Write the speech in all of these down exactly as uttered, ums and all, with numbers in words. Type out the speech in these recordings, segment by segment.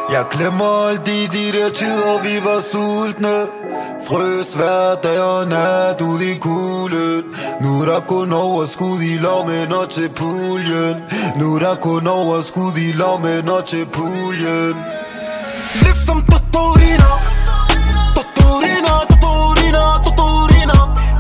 Jeg glemmer alle de, de der tider, vi var sultne. Frøs hver dag og nat ud i kulden. Nu er der kun overskud i lommen og til puljen. Nu er der kun overskud i lommen og til puljen. Ligesom Totorina, Totorina, Totorina, Totorina.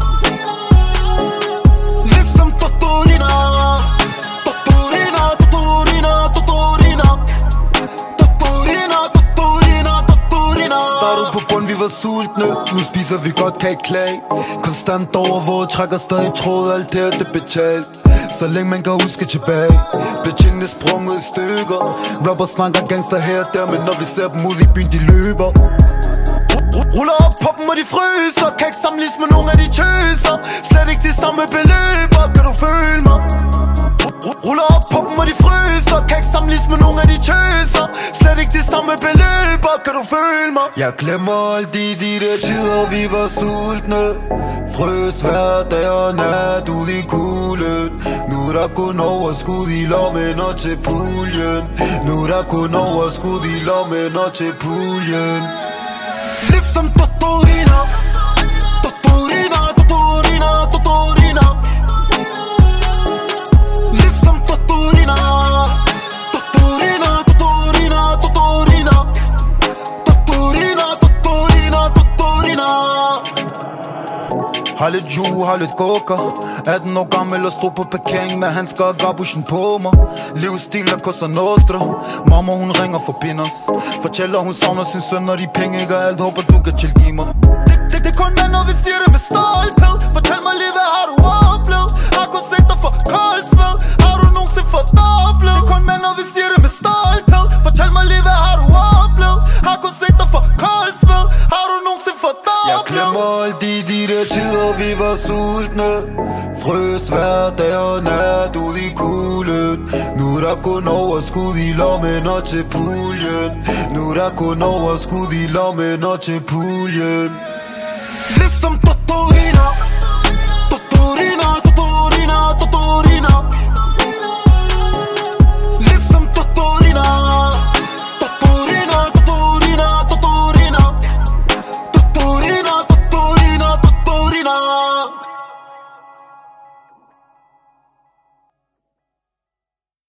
Ligesom Totorina, Totorina, Totorina, Totorina. Totorina, Totorina, Totorina. Startede på bund, vi var sultne. Nu spiser vi godt, kan ikke klage. Konstant overvåget, trækker stadig tråd. Alt det her, det betalt. Så længe man kan huske tilbage, blev tingene sprunget i stykker. Rapper snakker gangster her og der, men når vi ser dem ud i byen, de løber. Ruller op på dem og de fryser. Kan ikke sammenlignes med nogen af de tøser. Slet ikke de samme beløber, kan du føle mig? Ruller op på dem og de fryser. Kan ikke sammenlignes med nogen af de tøser. Slet ikke de samme beløber, kan du føle mig? Jeg glemmer alle de, de der tider, vi var sultne. Frøs hver dag og nat ud i kulden. Nu er der kun overskud i lommen og til puljen. Nu er der kun overskud i lommen og til puljen. Ligesom Totorina, Totorina, Totorina, Totorina. Ligesom Totorina, Totorina, Totorina, Totorina. Totorina, Totorina, Totorina. Har lidt ju, har lidt koker. atten år gammel og stod på parkering med handsker og gabuschen på mig. Livsstilen er Cosa Nostra. Mamma hun ringer for os. Fortæller hun savner sin søn og de penge ikke er alt. Håber du kan tilgive mig. Det, det, det er kun mænd når vi siger det med stolthed. Fortæl mig lige hvad har du oplevet. Har kun set dig for kold sved. Har du nogensinde fordoblet? Det er kun mænd når vi siger det med stolthed. Fortæl mig lige hvad har du oplevet. Har kun set dig for kold sved. Har du nogensinde fordoblet? Jeg glemmer alle de, de der tider vi var sultne. Frøs hver dag og nat ud i kulden. Nu er der kun overskud i lommen og til puljen. Nu er der kun overskud i lommen og til puljen. Ligesom Totorina, Totorina, Totorina, Totorina.